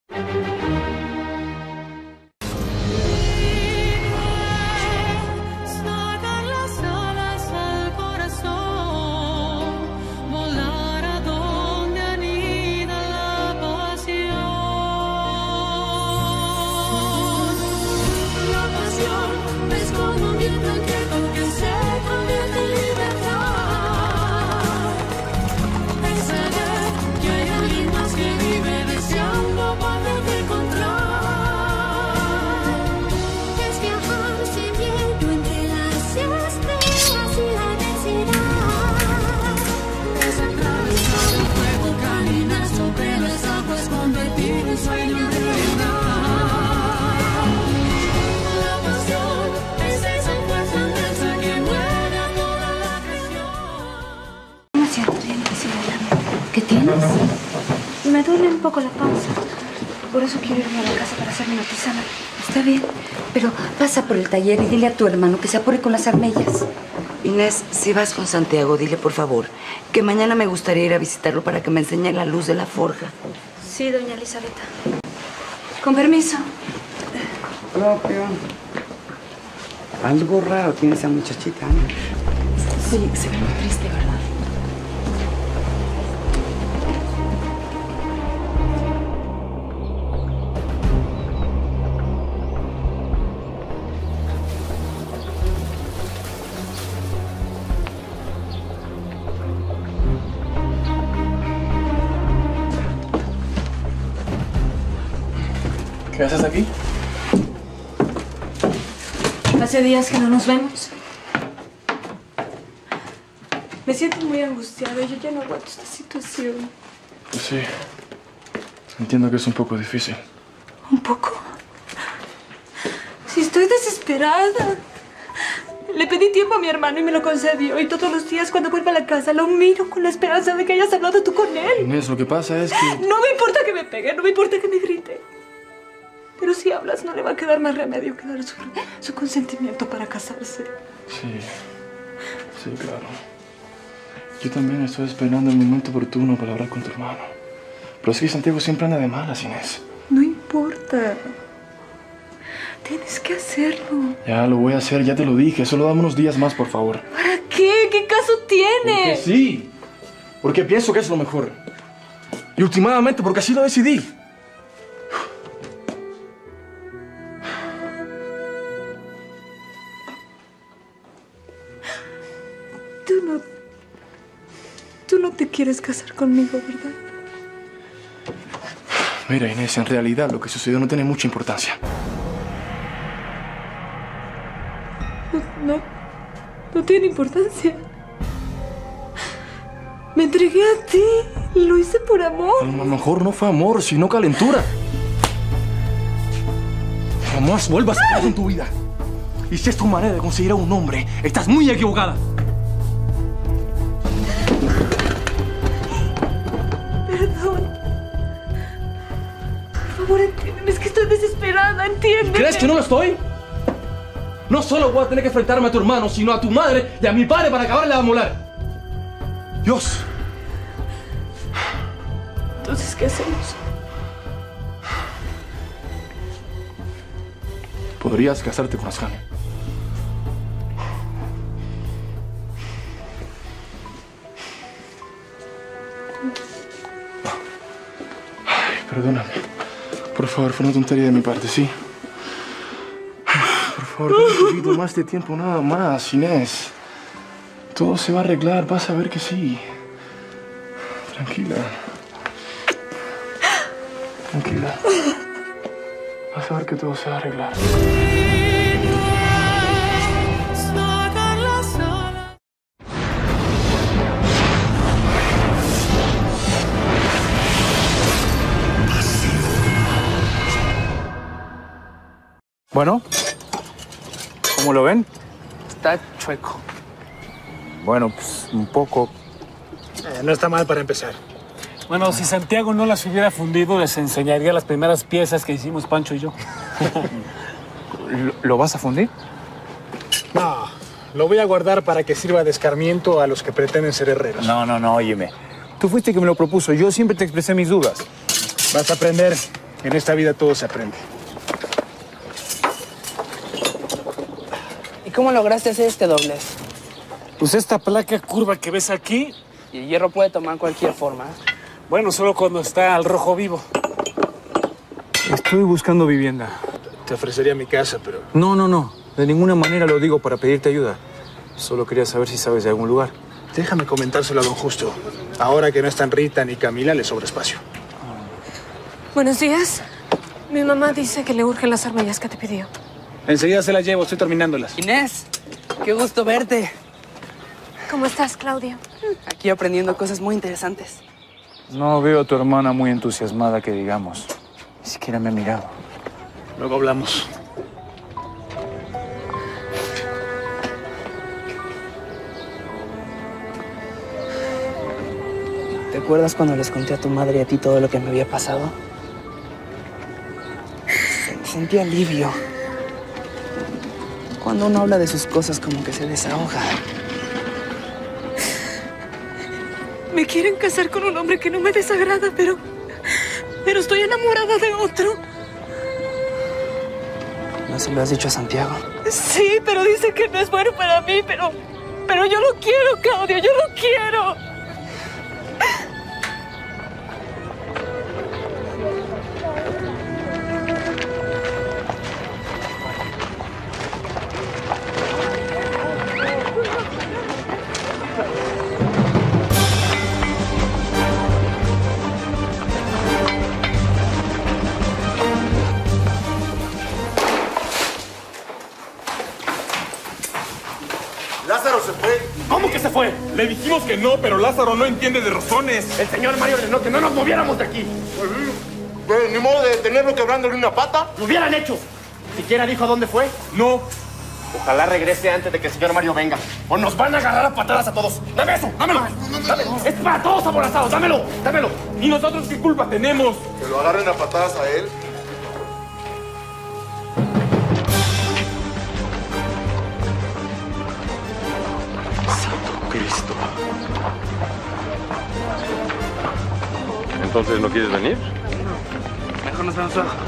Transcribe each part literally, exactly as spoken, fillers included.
¿Qué tienes? Me duele un poco la panza. Por eso quiero irme a la casa para hacerme una tisana. Está bien, pero pasa por el taller y dile a tu hermano que se apure con las armellas. Inés, si vas con Santiago, dile por favor que mañana me gustaría ir a visitarlo para que me enseñe la luz de la forja. Sí, doña Elizabeth. Con permiso. Propio. Algo raro tiene esa muchachita, ¿no? Sí, se ve muy triste, ¿verdad? ¿Qué haces aquí? Hace días que no nos vemos. Me siento muy angustiada y yo ya no aguanto esta situación. Sí. Entiendo que es un poco difícil. ¿Un poco? Si estoy desesperada. Le pedí tiempo a mi hermano y me lo concedió. Y todos los días cuando vuelvo a la casa lo miro con la esperanza de que hayas hablado tú con él. Inés, lo que pasa es que... No me importa que me pegue, no me importa que me grite. Pero si hablas, no le va a quedar más remedio que dar su, su consentimiento para casarse. Sí, sí, claro. Yo también estoy esperando el momento oportuno para hablar con tu hermano. Pero es que Santiago siempre anda de malas, Inés. No importa. Tienes que hacerlo. Ya lo voy a hacer, ya te lo dije. Solo dame unos días más, por favor. ¿Para qué? ¿Qué caso tiene? Porque sí. Porque pienso que es lo mejor. Y últimamente porque así lo decidí. Tú no... Tú no te quieres casar conmigo, ¿verdad? Mira, Inés, en realidad lo que sucedió no tiene mucha importancia. No, no, no tiene importancia. Me entregué a ti. Lo hice por amor. A lo mejor no fue amor, sino calentura. Jamás vuelvas a caer en tu vida. Y si es tu manera de conseguir a un hombre, estás muy equivocada. Perdón. Por favor, entiéndeme. Es que estoy desesperada. Entiéndeme. ¿Crees que no lo estoy? No solo voy a tener que enfrentarme a tu hermano, sino a tu madre y a mi padre para acabarle de amolar. Dios. Entonces, ¿qué hacemos? Podrías casarte con Ascani. Ay, perdóname. Por favor, fue una tontería de mi parte, ¿sí? Por favor, dame un poquito más de tiempo, nada más, Inés. Todo se va a arreglar, vas a ver que sí. Tranquila. Tranquila. Vas a ver que todo se va a arreglar. Bueno, ¿cómo lo ven? Está chueco. Bueno, pues un poco. Eh, no está mal para empezar. Bueno, si Santiago no las hubiera fundido, les enseñaría las primeras piezas que hicimos Pancho y yo. ¿Lo, ¿Lo vas a fundir? No, lo voy a guardar para que sirva de escarmiento a los que pretenden ser herreros. No, no, no, óyeme. Tú fuiste quien me lo propuso. Yo siempre te expresé mis dudas. Vas a aprender. En esta vida todo se aprende. ¿Y cómo lograste hacer este doblez? Pues esta placa curva que ves aquí, Y el hierro puede tomar cualquier forma. bueno, solo cuando está al rojo vivo. Estoy buscando vivienda. Te ofrecería mi casa, pero... No, no, no. De ninguna manera lo digo para pedirte ayuda. Solo quería saber si sabes de algún lugar. Déjame comentárselo a don Justo. Ahora que no están Rita ni Camila, le sobra espacio. Buenos días. Mi mamá dice que le urgen las armillas que te pidió. Enseguida se las llevo, estoy terminándolas. Inés, qué gusto verte. ¿Cómo estás, Claudia? Aquí aprendiendo cosas muy interesantes. No veo a tu hermana muy entusiasmada, que digamos. Ni siquiera me ha mirado. Luego hablamos. ¿Te acuerdas cuando les conté a tu madre y a ti todo lo que me había pasado? Sentí alivio. Cuando uno habla de sus cosas, como que se desahoga. Me quieren casar con un hombre que no me desagrada, pero... Pero estoy enamorada de otro. ¿No se lo has dicho a Santiago? Sí, pero dice que no es bueno para mí, pero... Pero yo lo quiero, Claudia, yo lo quiero. Lázaro se fue. ¿Cómo que se fue? Le dijimos que no, pero Lázaro no entiende de razones. El señor Mario ordenó que no nos moviéramos de aquí. Pues, ni modo de tenerlo quebrándole una pata. Lo hubieran hecho. ¿Siquiera dijo a dónde fue? No. Ojalá regrese antes de que el señor Mario venga. O nos van a agarrar a patadas a todos. ¡Dame eso! ¡Dámelo! ¡Dámelo! ¡Es para todos aborazados! ¡Dámelo! ¡Dámelo! ¿Y nosotros qué culpa tenemos? Que lo agarren a patadas a él. Cristo. ¿Entonces no quieres venir? Mejor nos vemos abajo.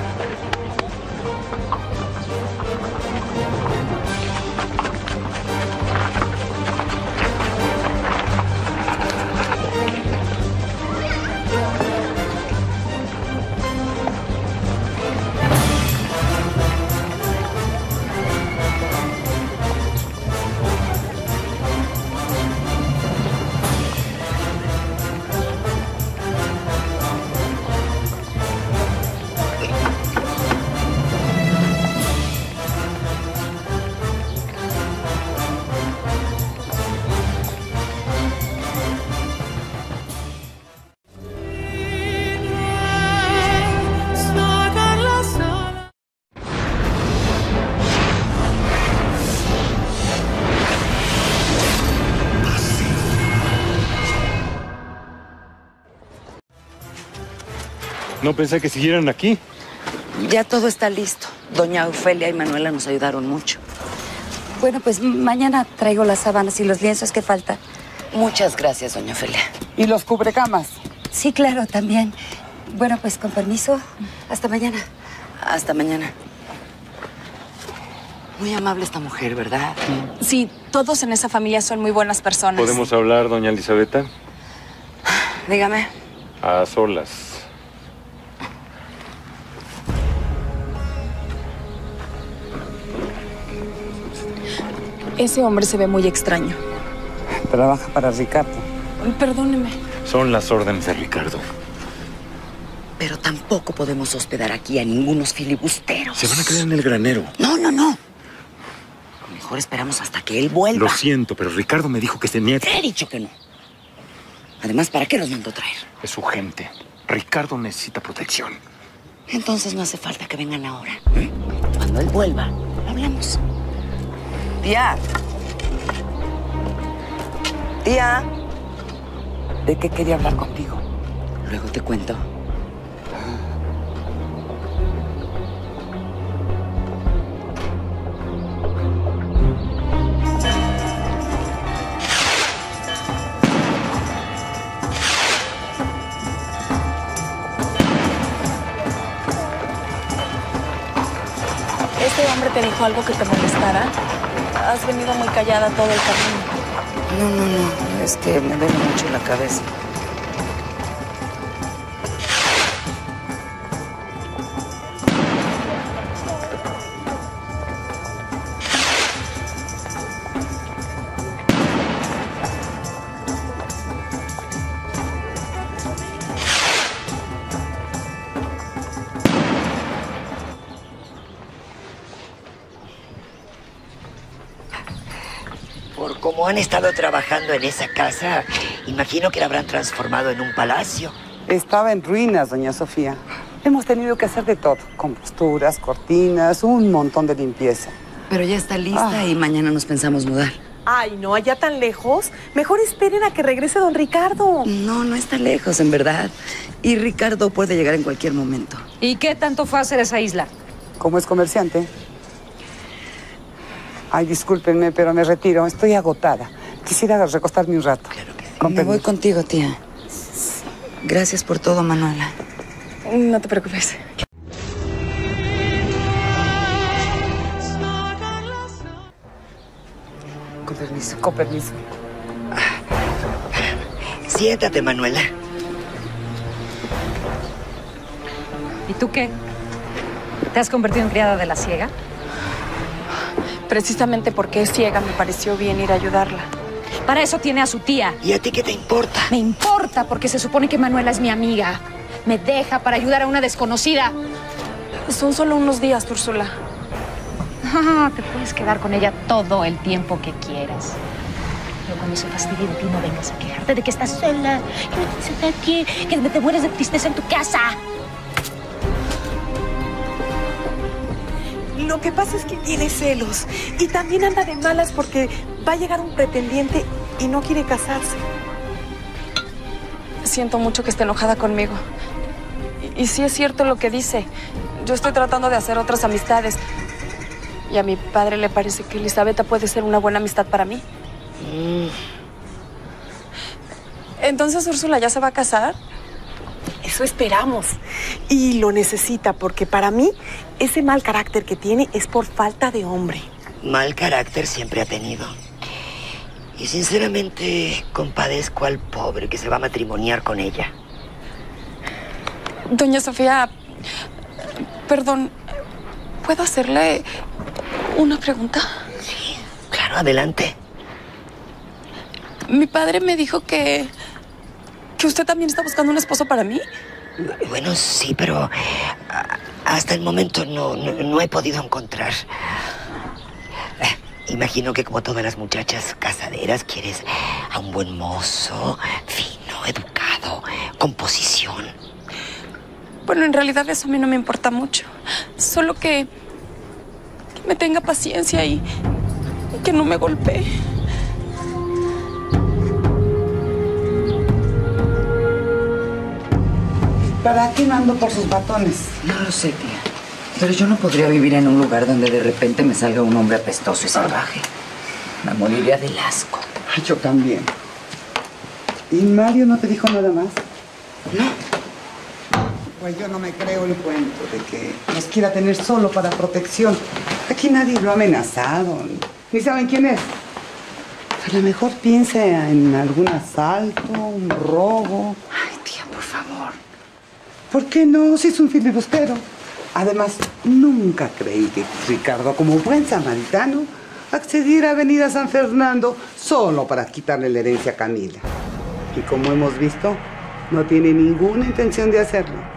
No pensé que siguieran aquí. Ya todo está listo. Doña Ofelia y Manuela nos ayudaron mucho. Bueno, pues mañana traigo las sábanas y los lienzos que faltan. Muchas gracias, doña Ofelia. ¿Y los cubrecamas? Sí, claro, también. Bueno, pues con permiso. Hasta mañana. Hasta mañana. Muy amable esta mujer, ¿verdad? Sí, todos en esa familia son muy buenas personas. ¿Podemos hablar, doña Elizabeta? Dígame. A solas. Ese hombre se ve muy extraño. Trabaja para Ricardo. Perdóneme. Son las órdenes de Ricardo. Pero tampoco podemos hospedar aquí a ningunos filibusteros. Se van a quedar en el granero. No, no, no. Mejor esperamos hasta que él vuelva. Lo siento, pero Ricardo me dijo que tenía... Te he dicho que no. Además, ¿para qué los mandó traer? Es su gente. Ricardo necesita protección. Entonces no hace falta que vengan ahora. ¿eh? Cuando él vuelva, hablamos. Tía. Tía. ¿De qué quería hablar contigo? Luego te cuento. ¿Ese hombre te dijo algo que te molestara? Has venido muy callada todo el camino. No, no, no. Es que me duele mucho la cabeza. Por cómo han estado trabajando en esa casa, imagino que la habrán transformado en un palacio. Estaba en ruinas, doña Sofía. Hemos tenido que hacer de todo. Composturas, cortinas, un montón de limpieza. Pero ya está lista ah. y mañana nos pensamos mudar. Ay, no, allá tan lejos. Mejor esperen a que regrese don Ricardo. No, no está lejos, en verdad. Y Ricardo puede llegar en cualquier momento. ¿Y qué tanto fue a hacer esa isla? Como es comerciante. Ay, discúlpenme, pero me retiro. Estoy agotada. Quisiera recostarme un rato. Claro que sí. Me permiso. Voy contigo, tía. Gracias por todo, Manuela. No te preocupes. Con permiso, con permiso. Siéntate, Manuela. ¿Y tú qué? ¿Te has convertido en criada de la ciega? Precisamente porque es ciega, me pareció bien ir a ayudarla. Para eso tiene a su tía. ¿Y a ti qué te importa? Me importa porque se supone que Manuela es mi amiga. Me deja para ayudar a una desconocida. Son solo unos días, Úrsula. Ah, te puedes quedar con ella todo el tiempo que quieras. Pero cuando se fastidie de ti, no vengas a quejarte de que estás sola, que no tienes a nadie, que te mueres de tristeza en tu casa. Lo que pasa es que tiene celos y también anda de malas porque va a llegar un pretendiente y no quiere casarse. Siento mucho que esté enojada conmigo. Y, y sí es cierto lo que dice. Yo estoy tratando de hacer otras amistades. Y a mi padre le parece que Elisabetta puede ser una buena amistad para mí. Mm. Entonces, ¿Úrsula ya se va a casar? Eso esperamos. Y lo necesita porque para mí ese mal carácter que tiene es por falta de hombre. Mal carácter siempre ha tenido. Y sinceramente compadezco al pobre que se va a matrimoniar con ella. Doña Sofía, perdón, ¿puedo hacerle una pregunta? Sí, claro, adelante. Mi padre me dijo que... ¿Que usted también está buscando un esposo para mí? Bueno, sí, pero hasta el momento no, no, no he podido encontrar. Eh, imagino que como todas las muchachas casaderas quieres a un buen mozo, fino, educado, con posición. Bueno, en realidad eso a mí no me importa mucho. Solo que, que me tenga paciencia y que no me golpee. ¿Para qué no ando por sus batones? No lo sé, tía. Pero yo no podría vivir en un lugar donde de repente me salga un hombre apestoso y salvaje. Me moriría del asco. Ay, yo también. ¿Y Mario no te dijo nada más? No. Pues yo no me creo el cuento de que nos quiera tener solo para protección. Aquí nadie lo ha amenazado. Ni saben quién es. A lo mejor piensa en algún asalto, un robo. Ay, tía, por favor. ¿Por qué no? Si es un filibustero. Además, nunca creí que Ricardo, como buen samaritano, accediera a venir a San Fernando solo para quitarle la herencia a Camila. Y como hemos visto, no tiene ninguna intención de hacerlo.